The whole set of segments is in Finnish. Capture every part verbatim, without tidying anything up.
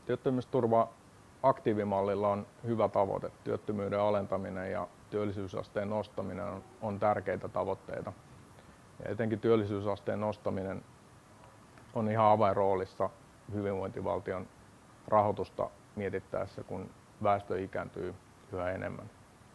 Työttömyysturva aktiivimallilla on hyvä tavoite. Työttömyyden alentaminen ja työllisyysasteen nostaminen on, on tärkeitä tavoitteita. Ja etenkin työllisyysasteen nostaminen on ihan avainroolissa hyvinvointivaltion rahoitusta mietittäessä, kun väestö ikääntyy yhä enemmän.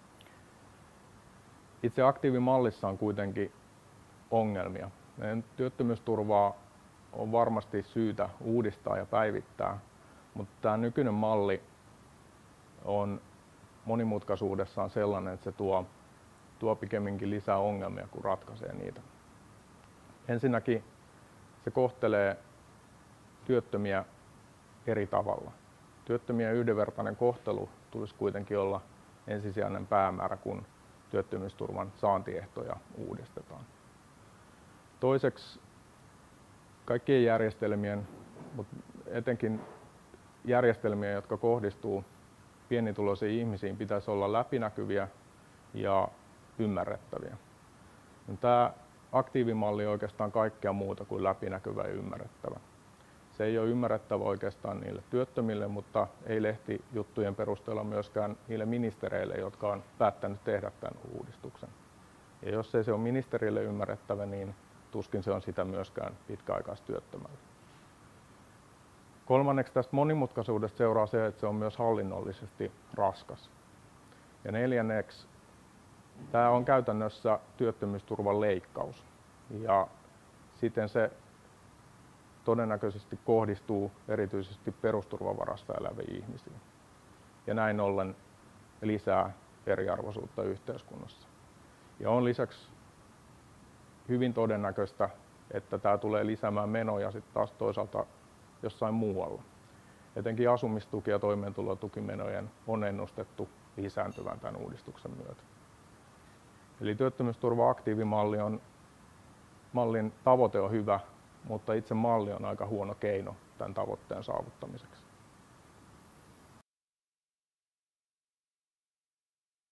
Itse aktiivimallissa on kuitenkin ongelmia. Meidän työttömyysturvaa on varmasti syytä uudistaa ja päivittää, mutta tämä nykyinen malli on monimutkaisuudessaan sellainen, että se tuo, tuo pikemminkin lisää ongelmia kuin ratkaisee niitä. Ensinnäkin se kohtelee työttömiä eri tavalla. Työttömien yhdenvertainen kohtelu tulisi kuitenkin olla ensisijainen päämäärä, kun työttömyysturvan saantiehtoja uudistetaan. Toiseksi kaikkien järjestelmien, mutta etenkin järjestelmien, jotka kohdistuu pienituloisiin ihmisiin, pitäisi olla läpinäkyviä ja ymmärrettäviä. Tämä aktiivimalli on oikeastaan kaikkea muuta kuin läpinäkyvä ja ymmärrettävä. Se ei ole ymmärrettävä oikeastaan niille työttömille, mutta ei lehtijuttujen perusteella myöskään niille ministereille, jotka on päättänyt tehdä tämän uudistuksen. Ja jos ei se ole ministerille ymmärrettävä, niin tuskin se on sitä myöskään pitkäaikaistyöttömälle. Kolmanneksi tästä monimutkaisuudesta seuraa se, että se on myös hallinnollisesti raskas. Ja neljänneksi tämä on käytännössä työttömyysturvan leikkaus. Ja siten se todennäköisesti kohdistuu erityisesti perusturvan varassa eläviin ihmisiin. Ja näin ollen lisää eriarvoisuutta yhteiskunnassa. Ja on lisäksi hyvin todennäköistä, että tämä tulee lisäämään menoja sitten taas toisaalta jossain muualla. Etenkin asumistuki- ja toimeentulotukimenojen on ennustettu lisääntyvän tämän uudistuksen myötä. Eli työttömyysturva-aktiivimalli on, mallin tavoite on hyvä, mutta itse malli on aika huono keino tämän tavoitteen saavuttamiseksi.